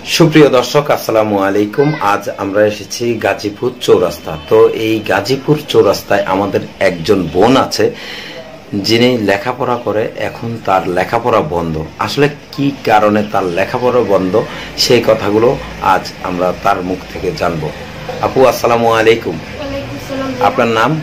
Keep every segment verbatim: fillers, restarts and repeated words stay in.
সুপ্রিয় দর্শক, আসসালামু আলাইকুম। আজ আমরা এসেছি গাজীপুর চৌরাস্তা। তো এই গাজীপুর চৌরাস্তায় আমাদের একজন বোন আছে যিনি লেখাপড়া করে, এখন তার লেখাপড়া বন্ধ। আসলে কি কারণে তার লেখাপড়া বন্ধ সেই কথাগুলো আজ আমরা তার মুখ থেকে জানবো। আপু আসসালামু আলাইকুম। আপনার নাম?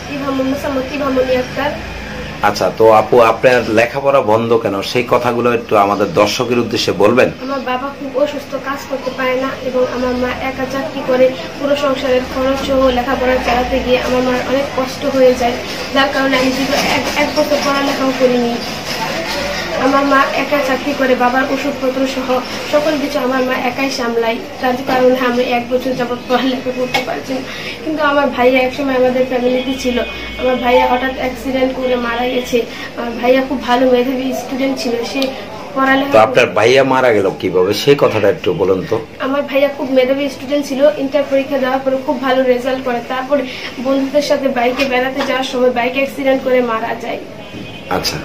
আচ্ছা, তো আপু আপনার লেখাপড়া বন্ধ কেন সেই কথাগুলো একটু আমাদের দর্শকের উদ্দেশ্যে বলবেন। আমার বাবা খুব অসুস্থ, কাজ করতে পারে না এবং আমার মা একা চাকরি করে পুরো সংসারের খরচ সহ লেখাপড়া চালাতে গিয়ে আমার মার অনেক কষ্ট হয়ে যায়, যার কারণে আমি শুধু এক বছর পড়ালেখাও করিনি। আমার মা একা চাকরি করে, বাবার ওষুধপত্র সহ সকল কিছু আমার মা একাই সামলাই, তার কারণে আমি এক বছর যাবৎ পড়ালেখা করতে পারছি না। কিন্তু আমার ভাইয়া একসময় আমাদের ফ্যামিলিতে ছিল। আমার ভাইয়া হঠাৎ অ্যাক্সিডেন্ট করে মারা গেছে। আমার ভাইয়া খুব ভালো মেধাবী স্টুডেন্ট ছিল, সে পড়ালেখা। তো আপনার ভাইয়া মারা গেল কিভাবে সেই কথাটা একটু বলুন তো। আমার ভাইয়া খুব মেধাবী স্টুডেন্ট ছিল, ইন্টার পরীক্ষা দেওয়ার পরে খুব ভালো রেজাল্ট করে, তারপরে বন্ধুদের সাথে বাইকে বেড়াতে যাওয়ার সময় বাইক অ্যাক্সিডেন্ট করে মারা যায়। আচ্ছা,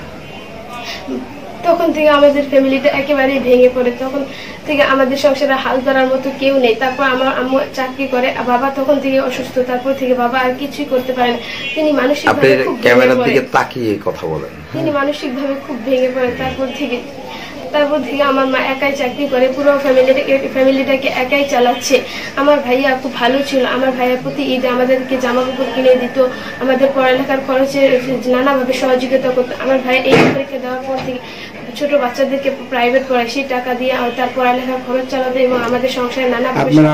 তখন থেকে আমাদের ফ্যামিলিটা একেবারেই ভেঙে পড়ে। তখন থেকে আমাদের সংসারে হাল ধরার মতো কেউ নেই। তারপর আমার আম্মু চাকরি করে, বাবা তখন থেকে অসুস্থ, তারপর থেকে বাবা আর কিছুই করতে পারে না। তিনি মানসিকভাবে খুব ক্যামেরার দিকে তাকিয়ে কথা বলেন। তিনি মানসিকভাবে খুব ভেঙে পড়ে। তারপর থেকে তারপর থেকে আমার মা একাই চাকরি করে, পুরো ফ্যামিলিটাকে ফ্যামিলিটাকে একাই চালাচ্ছে। আমার ভাইয়া খুব ভালো ছিল। আমার ভাইয়া প্রতি ঈদে আমাদেরকে জামা কাপড় কিনে দিত, আমাদের পড়ালেখার খরচে নানাভাবে সহযোগিতা করতো। আমার ভাইয়া এই পরীক্ষা দেওয়ার পর থেকে ছোট বাচ্চাদেরকে প্রাইভেট পড়ায়, সেই টাকা দিয়ে তার পড়ালেখার খরচ চালাতে এবং আমাদের সংসারে নানা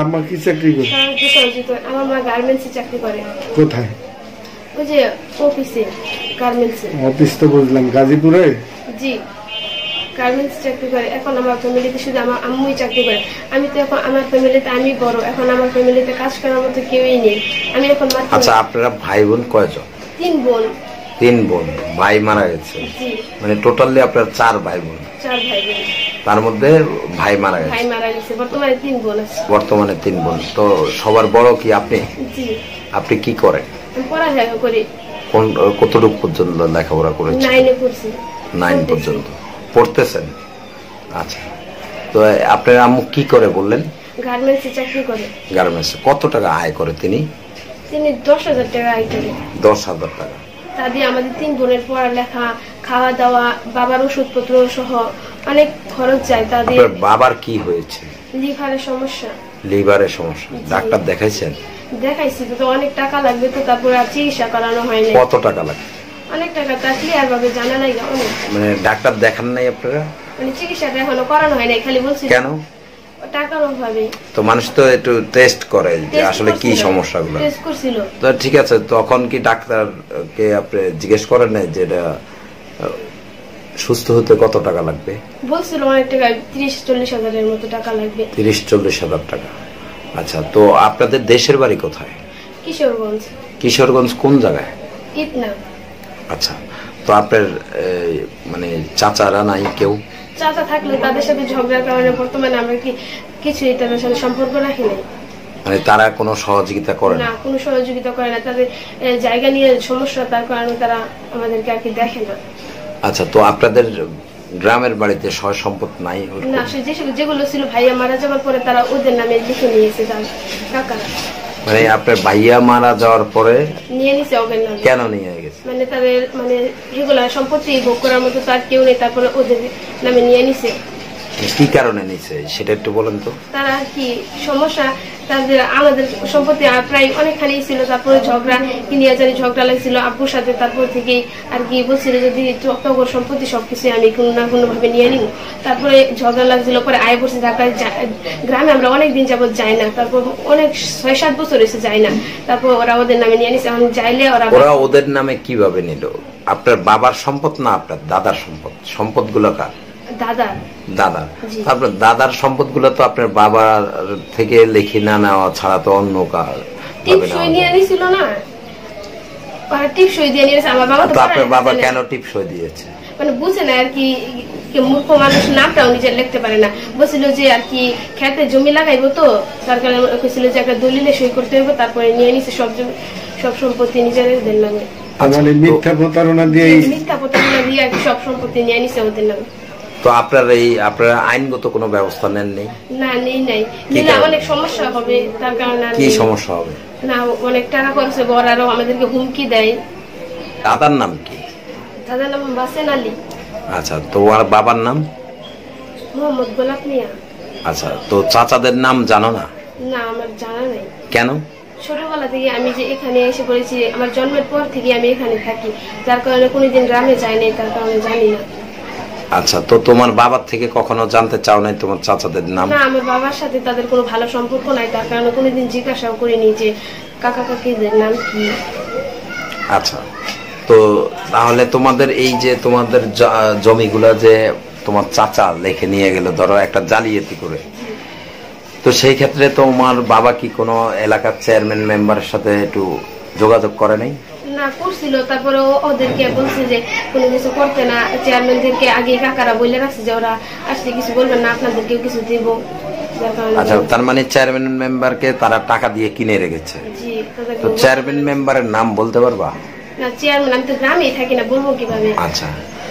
সহযোগিতা। আমার মা গার্মেন্টসে চাকরি করে। কোথায়? ওই যে অফিসে, গার্মেন্টসে। অফিস তো বুঝলাম, গাজীপুরে। জি, গার্মেন্টস চাকরি করে। এখন আমার ফ্যামিলিতে শুধু আমার আম্মুই চাকরি করে। আমি তো এখন আমার ফ্যামিলিতে আমি বড়, এখন আমার ফ্যামিলিতে কাজ করার মতো কেউই নেই। আমি এখন মাত্র। আচ্ছা, আপনারা ভাই বোন কয়জন? তিন বোন। তিন বোন, ভাই মারা গেছে। জি, মানে টোটালি আপনার চার ভাই বোন। চার ভাই বোন, তার মধ্যে ভাই মারা গেছে। ভাই মারা গেছে, বর্তমানে তিন বোন আছে। বর্তমানে তিন বোন। তো সবার বড় কি আপনি? জি। আপনি কি করেন? আমি পড়ালেখা করি। কোন কতটুকু পর্যন্ত লেখাপড়া করেছেন? নাইনে পড়ছি। নাইন পর্যন্ত পড়তেছেন। আচ্ছা, তো আপনার আম্মু কি করে বললেন? গার্মেন্টসে চাকরি করে। গার্মেন্টসে কত টাকা আয় করে তিনি? তিনি দশ হাজার টাকা আয় করে। দশ হাজার টাকা। তা দিয়ে আমাদের তিন বোনের পড়ালেখা, খাওয়া দাওয়া, বাবার ওষুধপত্র সহ অনেক খরচ যায়। তা দিয়ে। বাবার কি হয়েছে? লিভারের সমস্যা। লিভারের সমস্যা। ডাক্তার দেখাইছেন? দেখাইছি, তো অনেক টাকা লাগবে, তো তারপরে আর চিকিৎসা করানো হয়নি। কত টাকা লাগবে? অনেক টাকা, তা ক্লিয়ার ভাবে জানা নাই। অনেক। মানে ডাক্তার দেখান নাই আপনারা? মানে চিকিৎসাটা এখনো করানো হয় নাই, খালি বলছি। কেন? টাকার অভাবে। তো মানুষ তো একটু টেস্ট করে যে আসলে কি সমস্যাগুলো। টেস্ট করছিল। তো ঠিক আছে, তখন কি ডাক্তারকে আপনি জিজ্ঞেস করেন না যে এটা সুস্থ হতে কত টাকা লাগবে? বলছিল অনেক টাকা, তিরিশ চল্লিশ হাজারের মতো টাকা লাগবে। তিরিশ চল্লিশ হাজার টাকা। আচ্ছা, তো আপনাদের দেশের বাড়ি কোথায়? কিশোরগঞ্জ। কিশোরগঞ্জ কোন জায়গায়? ইটনা। আচ্ছা, তো আপনার মানে চাচারা নাই কেউ? চাচা থাকলে তাদের সাথে ঝগড়ার কারণে বর্তমানে আমরা কি কিছুই তাদের সাথে সম্পর্ক রাখি নাই। মানে তারা কোনো সহযোগিতা করে না? কোনো সহযোগিতা করে না, তাদের জায়গা নিয়ে সমস্যা, তার কারণে তারা আমাদেরকে আর কি দেখে না। আচ্ছা, তো আপনাদের গ্রামের বাড়িতে সয় সম্পদ নাই? না, যেগুলো ছিল ভাইয়া মারা যাওয়ার পরে তারা ওদের নামে লিখে নিয়েছে তার কাকারা। মানে আপনার ভাইয়া মারা যাওয়ার পরে নিয়ে নিছে ওদের নামে। কেন নিয়ে গেছে? মানে তাদের মানে এগুলা সম্পত্তি ভোগ করার মতো তার কেউ নেই, তারপরে ওদের নামে নিয়ে নিছে। কি কারণে নিছে সেটা একটু বলেন তো। তারা কি সমস্যা, তাদের আমাদের সম্পত্তি প্রায় অনেকখানি ছিল, তারপরে ঝগড়া কিনিয়া জানি ঝগড়া লাগছিল আব্বুর সাথে। তারপর থেকে আর কি বলছিল যদি তোর সম্পত্তি সবকিছু আমি কোনো না কোনো ভাবে নিয়ে নিব। তারপরে ঝগড়া লাগছিল, পরে আয় বসে ঢাকায় গ্রামে আমরা অনেকদিন যাবত যাই না, তারপর অনেক ছয় সাত বছর এসে যাই না। তারপর ওরা ওদের নামে নিয়ে নিছে। এখন যাইলে ওরা ওরা ওদের নামে কিভাবে নিল? আপনার বাবার সম্পদ না আপনার দাদার সম্পদ? সম্পদ গুলো কার? দাদা। দাদা। তারপর দাদার সম্পদ গুলো তো আপনার বাবার থেকে লিখে না নেওয়া ছাড়া তো অন্য কার টিপসই নিয়ে নিছিল না? টিপসই দিয়ে নিয়েছে আমার বাবা। তো আপনার বাবা কেন টিপসই দিয়েছে? মানে বুঝে না আর কি, মূর্খ মানুষ নামটাও নিজের লিখতে পারে না। বলছিল যে আর কি খেতে জমি লাগাইবো, তো তার কারণে কইছিল যে একটা দলিলে সই করতে হবে, তারপরে নিয়ে নিছে সব সব সম্পত্তি নিজেদের নামে। মানে মিথ্যা প্রতারণা দিয়ে মিথ্যা প্রতারণা দিয়ে আর কি সব সম্পত্তি নিয়ে নিছে ওদের নামে। তো তো আপনার এই আপনারা আইনগত কোনো ব্যবস্থা নেন নেই? না, নেই নাই। নিলে অনেক সমস্যা হবে, তার কারণে কি সমস্যা হবে? না, অনেক টাকা খরচ হবে, ওরা আরো আমাদেরকে হুমকি দেয়। দাদার নাম কি? দাদার নাম বাসেন আলী। আচ্ছা, তোমার বাবার নাম? মোহাম্মদ গোলাপ মিয়া। আচ্ছা, তো চাচাদের নাম জানো না? না, আমার জানা নাই। কেন? ছোটবেলা থেকে আমি যে এখানে এসে পড়েছি, আমার জন্মের পর থেকে আমি এখানে থাকি, যার কারণে কোনোদিন গ্রামে যাই নাই, তার কারণে জানি না। আচ্ছা, তো তোমার বাবার থেকে কখনো জানতে চাও নাই তোমার চাচাদের নাম? না, আমার বাবার সাথে তাদের কোনো ভালো সম্পর্ক নাই, তার কারণে কোনোদিন জিজ্ঞাসাও করিনি যে কাকা কাকিদের নাম কি। আচ্ছা, তো তাহলে তোমাদের এই যে তোমাদের জমিগুলা যে তোমার চাচা লিখে নিয়ে গেল, ধরো একটা জালিয়াতি করে, তো সেই ক্ষেত্রে তোমার বাবা কি কোনো এলাকার চেয়ারম্যান মেম্বারের সাথে একটু যোগাযোগ করে নাই? না, করছিল, তারপরে ওদেরকে বলছে যে কোনো কিছু করতে না, চেয়ারম্যানদেরকে আগে কাকারা বলে রাখছে যে ওরা আসলে কিছু বলবেন না, আপনাদেরকেও কিছু দিব। আচ্ছা, তার মানে চেয়ারম্যান মেম্বারকে তারা টাকা দিয়ে কিনে রেখেছে। জি। তো চেয়ারম্যান মেম্বারের নাম বলতে পারবা? না, চেয়ারম্যান আমি তো গ্রামেই থাকি না, বলবো কিভাবে? আচ্ছা,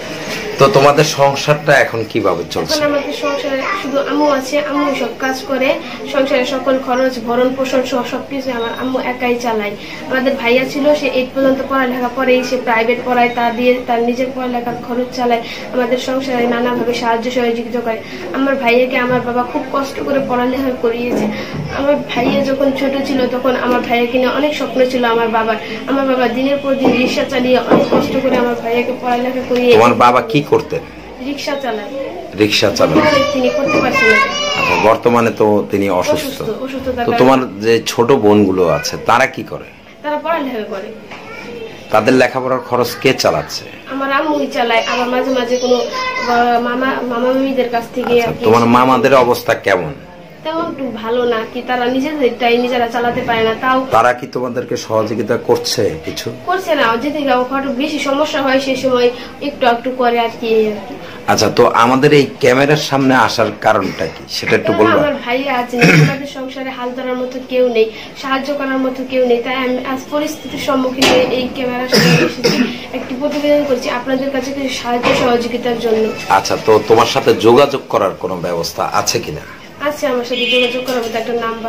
তো তোমাদের সংসারটা এখন কিভাবে চলছে? এখন আমাদের সংসারে শুধু আম্মু আছে, আম্মু সব কাজ করে, সংসারের সকল খরচ ভরণ পোষণ সহ সবকিছু আমার আম্মু একাই চালায়। আমাদের ভাইয়া ছিল, সে এইট পর্যন্ত পড়ালেখা করে, সে প্রাইভেট পড়ায়, তা দিয়ে তার নিজের পড়ালেখার খরচ চালায়, আমাদের সংসারে নানাভাবে সাহায্য সহযোগিতা করে। আমার ভাইয়াকে আমার বাবা খুব কষ্ট করে পড়ালেখা করিয়েছে। আমার ভাইয়া যখন ছোট ছিল তখন আমার ভাইয়াকে নিয়ে অনেক স্বপ্ন ছিল আমার বাবার। আমার বাবা দিনের পর দিন রিক্সা চালিয়ে অনেক কষ্ট করে আমার ভাইয়াকে পড়ালেখা করিয়ে। তোমার বাবা কি করতেন? রিক্সা চালায়। রিক্সা চালান? তিনি করতে পারছেন না। আচ্ছা, বর্তমানে তো তিনি অসুস্থ। তো তোমার যে ছোট বোনগুলো আছে তারা কি করে? তারা পড়ালেখা করে। তাদের লেখাপড়ার খরচ কে চালাচ্ছে? আমার আম্মুই চালায়, আবার মাঝে মাঝে কোনো মামা মামা মামিদের কাছ থেকে। তোমার মামাদের অবস্থা কেমন? তেমন একটু ভালো না, কি তারা নিজেদেরটাই নিজেরা চালাতে পারে না। তাও তারা কি তোমাদেরকে সহযোগিতা করছে? কিছু করছে না, যদি বেশি সমস্যা হয় সে সময় একটু একটু করে আর কি। আচ্ছা, তো আমাদের এই ক্যামেরার সামনে আসার কারণটা কি সেটা একটু বলবো? আমার ভাইয়া আছে, আমাদের সংসারে হাল ধরার মতো কেউ নেই, সাহায্য করার মতো কেউ নেই, তাই আমি আজ পরিস্থিতির সম্মুখীন হয়ে এই ক্যামেরার সামনে এসেছি, একটি প্রতিবেদন করছি আপনাদের কাছে কিছু সাহায্য সহযোগিতার জন্য। আচ্ছা, তো তোমার সাথে যোগাযোগ করার কোনো ব্যবস্থা আছে কিনা? আছে, আমার সাথে যোগাযোগ করার মতো একটা নাম্বার।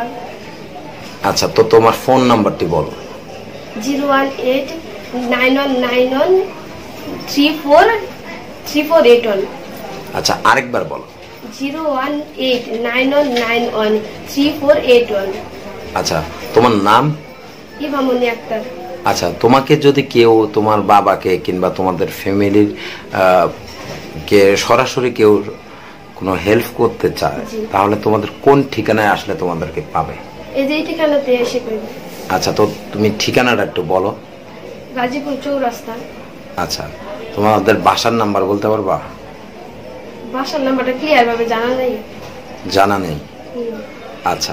আচ্ছা, তো তোমার ফোন নাম্বারটি বলো। Zero one eight nine one nine one three four three four eight one. আচ্ছা, আরেকবার বলো। Zero one eight nine one nine one three four eight one. আচ্ছা, তোমার নাম? ইভামনি আক্তার। আচ্ছা, তোমাকে যদি কেউ তোমার বাবাকে কিংবা তোমাদের ফ্যামিলির কে সরাসরি কেউ কোনো হেল্প করতে চায়, তাহলে তোমাদের কোন ঠিকানায় আসলে তোমাদেরকে পাবে? এই যে ঠিকানাতে এসে করবে। আচ্ছা, তো তুমি ঠিকানাটা একটু বলো। গাজীপুর চৌরাস্তা। আচ্ছা, তোমাদের বাসার নাম্বার বলতে পারবা? বাসার নাম্বারটা ক্লিয়ার ভাবে জানা নেই। জানা নেই? আচ্ছা,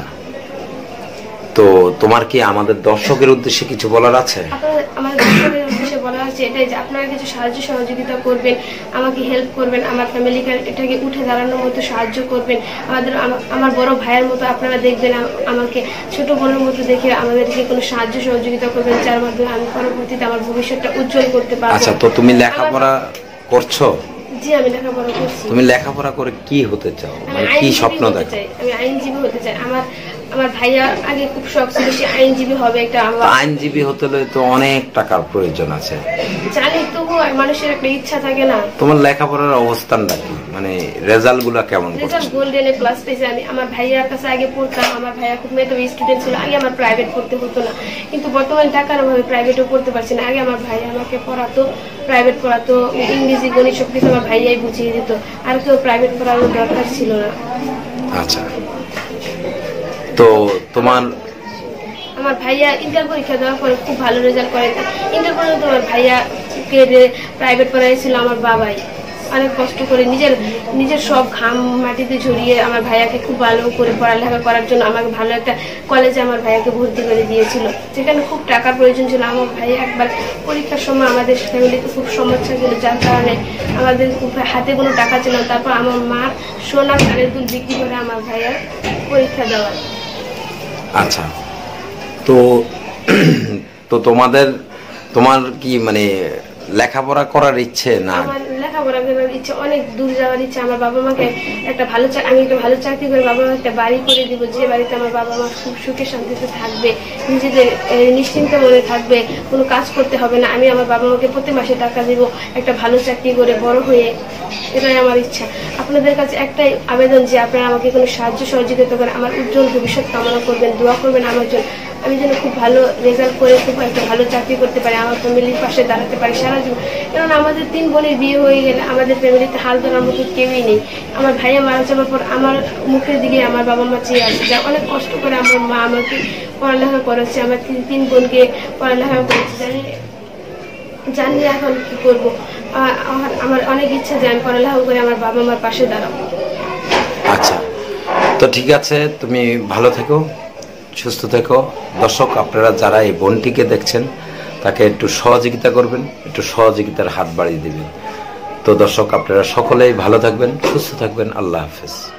তো তোমার কি আমাদের দর্শকের উদ্দেশ্যে কিছু বলার আছে? আমাদের দর্শকের উদ্দেশ্যে বলার আছে এটাই যে আপনারা কিছু সাহায্য সহযোগিতা করবেন, আমাকে হেল্প করবেন, আমার ফ্যামিলিকে এটাকে উঠে দাঁড়ানোর মতো সাহায্য করবেন। আমাদের আমার বড় ভাইয়ের মতো আপনারা দেখবেন, আমাকে ছোট বোনের মতো দেখে আমাদেরকে কোনো সাহায্য সহযোগিতা করবেন, যার মাধ্যমে আমি পরবর্তীতে আমার ভবিষ্যৎটা উজ্জ্বল করতে পারবো। আচ্ছা, তো তুমি লেখাপড়া করছো? জি, আমি লেখাপড়া করছি। তুমি লেখাপড়া করে কি হতে চাও, মানে কি স্বপ্ন দেখো? আমি আইনজীবী হতে চাই। আমার আমার ভাইয়া আগে খুব শখ ছিল সে আইনজীবী হবে। একটা আইনজীবী হতে হলে তো অনেক টাকার প্রয়োজন আছে, জানি, তবু মানুষের একটা ইচ্ছা থাকে না। তোমার লেখাপড়ার অবস্থানটা কি, মানে রেজাল্ট গুলা কেমন? রেজাল্ট গোল্ডেন এ প্লাস পেয়েছি আমি। আমার ভাইয়ার কাছে আগে পড়তাম, আমার ভাইয়া খুব মেধাবী স্টুডেন্ট ছিল, আগে আমার প্রাইভেট পড়তে হতো না, কিন্তু বর্তমানে টাকার অভাবে প্রাইভেটও পড়তে পারছি না। আগে আমার ভাইয়া আমাকে পড়াতো, প্রাইভেট পড়াতো, ইংরেজি গণিত সবকিছু আমার ভাইয়াই বুঝিয়ে দিত, আর কেউ প্রাইভেট পড়ানোর দরকার ছিল না। আচ্ছা, তো তোমার আমার ভাইয়া ইন্টার পরীক্ষা দেওয়ার পরে খুব ভালো রেজাল্ট করে। ইন্টার পর্যন্ত আমার ভাইয়া প্রাইভেট পড়াইছিল আমার বাবাই, অনেক কষ্ট করে নিজের নিজের সব ঘাম মাটিতে ঝরিয়ে আমার ভাইয়াকে খুব ভালো করে পড়ালেখা করার জন্য আমাকে ভালো একটা কলেজে আমার ভাইয়াকে ভর্তি করে দিয়েছিল, যেখানে খুব টাকার প্রয়োজন ছিল। আমার ভাইয়া একবার পরীক্ষার সময় আমাদের ফ্যামিলিতে খুব সমস্যা ছিল, যার কারণে আমাদের খুব হাতে কোনো টাকা ছিল না। তারপর আমার মা সোনা কানের দুল বিক্রি করে আমার ভাইয়ার পরীক্ষা দেওয়া। আচ্ছা, তো তো তোমাদের তোমার কি মানে লেখাপড়া করার ইচ্ছে না? আমার লেখাপড়া করার ইচ্ছা, অনেক দূর যাওয়ার ইচ্ছা। আমার বাবা মাকে একটা ভালো আমি একটা ভালো চাকরি করে বাবা মা একটা বাড়ি করে দিব, যে বাড়িতে আমার বাবা মা খুব সুখে শান্তিতে থাকবে, নিজেদের নিশ্চিন্ত মনে থাকবে, কোনো কাজ করতে হবে না। আমি আমার বাবা মাকে প্রতি মাসে টাকা দিব একটা ভালো চাকরি করে বড় হয়ে, এটাই আমার ইচ্ছা। আপনাদের কাছে একটাই আবেদন যে আপনারা আমাকে কোনো সাহায্য সহযোগিতা করে আমার উজ্জ্বল ভবিষ্যৎ কামনা করবেন, দোয়া করবেন আমার জন্য, আমি যেন খুব ভালো রেজাল্ট করে খুব একটা ভালো চাকরি করতে পারি, আমার ফ্যামিলির পাশে দাঁড়াতে পারি সারা জীবন। কারণ আমাদের তিন বোনের বিয়ে হয়ে গেলে আমাদের ফ্যামিলিতে হাল ধরার মতো কেউই নেই। আমার ভাইয়া মারা যাওয়ার পর আমার মুখের দিকে আমার বাবা মা চেয়ে আছে, যা অনেক কষ্ট করে আমার মা আমাকে পড়ালেখা করেছে, আমার তিন তিন বোনকে পড়ালেখা করেছে। জানি জানি এখন কি করবো, আমার অনেক ইচ্ছা যে আমি পড়ালেখা করে আমার বাবা মার পাশে দাঁড়াবো। আচ্ছা, তো ঠিক আছে, তুমি ভালো থেকো, সুস্থ থেকো। দর্শক, আপনারা যারা এই বোনটিকে দেখছেন তাকে একটু সহযোগিতা করবেন, একটু সহযোগিতার হাত বাড়িয়ে দিবেন। তো দর্শক, আপনারা সকলেই ভালো থাকবেন, সুস্থ থাকবেন। আল্লাহ হাফেজ।